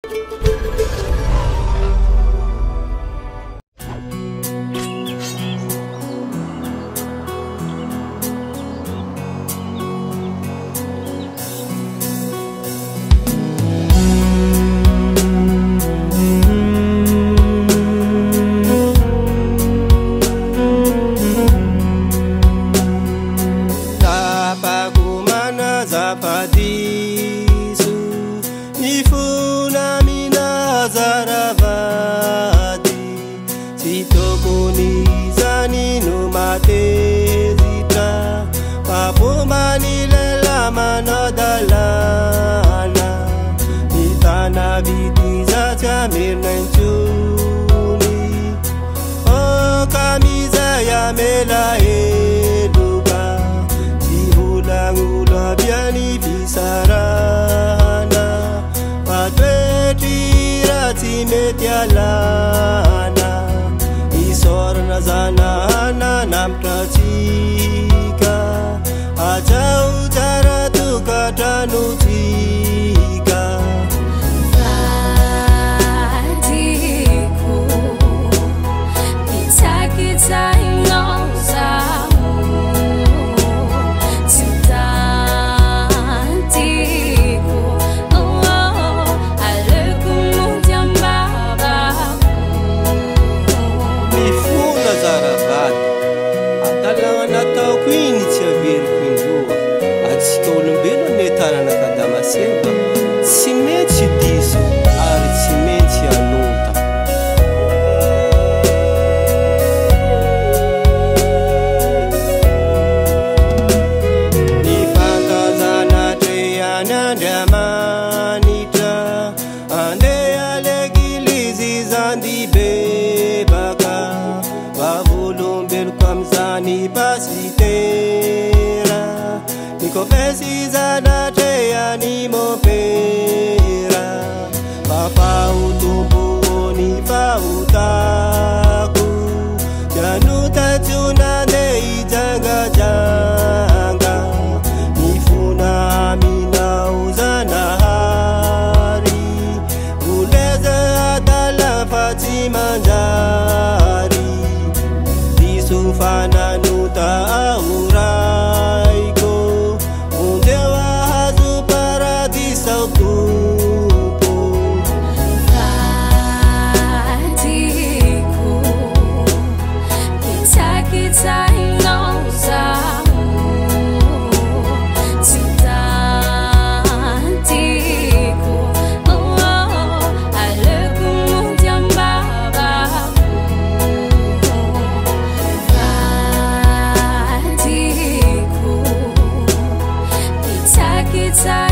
Zapadisu nifuna mina zaravadi sitokuni zani numatezita papumani lela manodalana itana bitiza chamirnanchuni o kamiza ya mela eduka Ngula biani bisarana patweti rati metialana isorna zanana namtatika ajau jaratu katanutika Vadiku kita Semba tsy mety diso ary tsy mety anota ny fankazanatre any Andriamanitra andeha legilizy zany bebaka vavolombeloko am'izany pasitera ny kofesy zanatre ani mopera papautumbu ni pautaku januta tuna dei janga janga nifuna mina uzana hari uleza adala fatimanjari disufana nuta auraiko undewa Vadiku kita inozamu Sitantiku alekumu jambabaku Vadiku kita